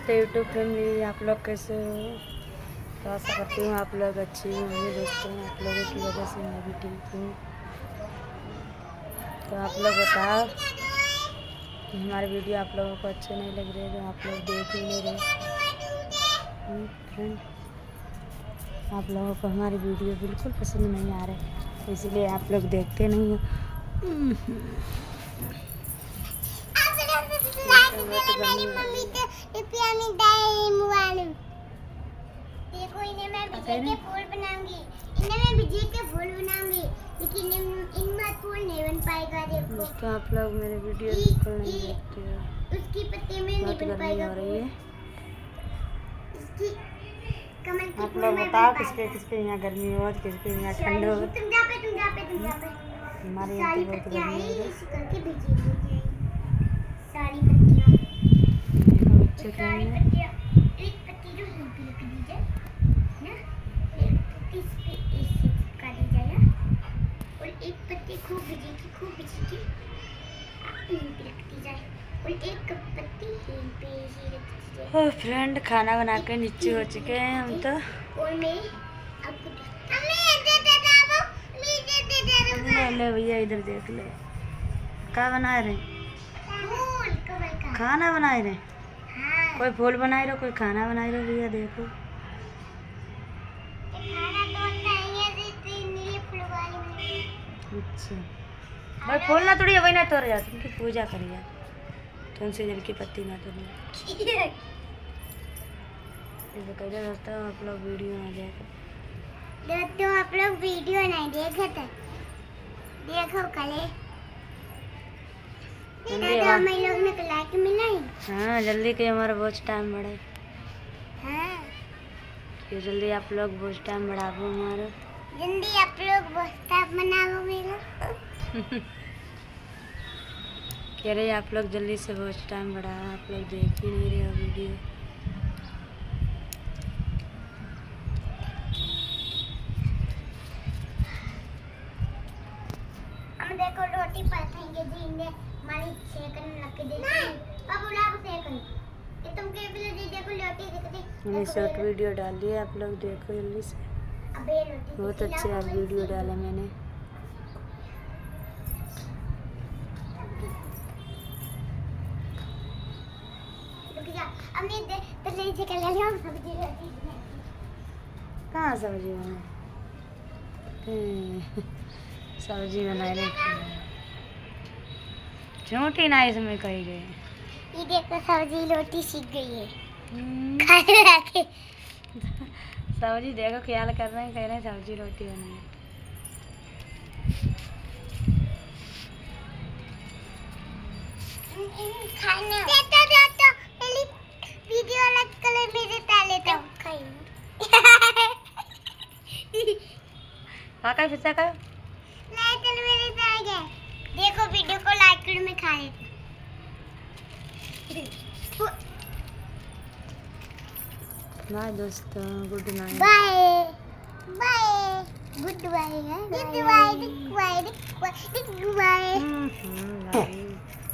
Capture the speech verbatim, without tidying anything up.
नमस्ते YouTube family, आप लोग कैसे हो? तो आशा करती हूँ आप लोग अच्छी होंगे। दोस्तों, आप लोगों की वजह से मैं भी ठीक हूँ। तो आप लोग बताओ कि हमारे वीडियो आप लोगों को अच्छे नहीं लग रहे, तो आप लोग देख ही नहीं रहे। फ्रेंड, आप लोगों को हमारी वीडियो बिल्कुल पसंद नहीं आ रहे, इसलिए आप लोग देखते नहीं हो। देखो, इन्हें मैं भिगो के फूल बनाऊंगी, इन्हें मैं भिगो के फूल बनाऊंगी, लेकिन इनमें फूल नहीं बन पाएगा। देखो दोस्तों, आप लोग मेरे वीडियो बिल्कुल नहीं देखते हो। उसकी पत्ती में नहीं बन पाएगा। हो रही है। इसकी कमल की आप लोग बताओ किसके किसके यहाँ गर्मी हो, किसके यहाँ ठंड हो। तुम जा पे तुम जा पे तुम जा पे हमारे यहाँ तो बहुत गर्मी है। करके भिजी हुई सारी पत्तियां, देखो बच्चे क्या सारी है। पत्तियां, एक पत्ती जो सूखी रख दीजिए ना, एक पत्ती इस पे ऐसे चिपका दी जाए और एक पत्ती खूब भिजेगी खूब भिजेगी यहीं पे रख दी जाए और एक पत्ती यहीं पे ऐसे रख दी जाए। ओ फ्रेंड, खाना बना के नीचे हो चुके हैं हम तो। और मैं आपको मम्मी दे दे दे वो मी दे दे दे ले भैया, इधर देख ले, क्या बना रहे? फूल कमल का खाना बना रहे। हाँ, कोई फूल बना रहे, कोई खाना बना रहे। भैया देखो, खाना तो नहीं है, ये फूल वाली बनी। अच्छा भाई, फूल ना तोड़िए, वही ना तोड़ जा, तुमकी पूजा करिए, तुलसी जल की पत्ती ना तोड़िए। कहते दोस्तों, आप लोग वीडियो ना देखो। दोस्तों, आप लोग वीडियो नहीं देखे थे, देखो कले जल्दी तो आ- हमें लोग ने लाइक मिला ही। हाँ, जल्दी के हमारा बहुत टाइम बढ़े, हाँ, कि जल्दी आप लोग बहुत टाइम बढ़ाओ हमारा। जल्दी आप लोग बोस्ता बनाओ मेरा। कह रहे आप लोग जल्दी से बहुत टाइम बढ़ाओ, आप लोग देख ही नहीं रहे हो वीडियो। हम देखो रोटी पकाएंगे जी ने हमारी सेकंड लग के देखो बाबू लाभ सेकंड ये तुम के भी दे देखो रोटी देखते मैंने शॉर्ट वीडियो डाल दी, आप लोग देखो जल्दी से। अबे रोटी बहुत अच्छे आज वीडियो डाला मैंने। रुक जा, हमने दे तो नहीं से कर लिया हम सब्जी रोटी। कहाँ सब्जी बनाए? सब्जी बनाए रहे, झूठी ना इसमें कही गए। ये देखो सब्जी रोटी सीख गई है खाने लाके। सब्जी देखो, ख्याल कर रहे हैं, कह रहे हैं सब्जी रोटी बनाए। खाने देता देता पहले वीडियो अलग कर मेरे ताले तो खाई काका फिसा का लाइक कर मेरे ताले। देखो वीडियो को लाइक कर मैं खा लेती। बाय दोस्तों, good night. Bye bye goodbye goodbye goodbye good bye.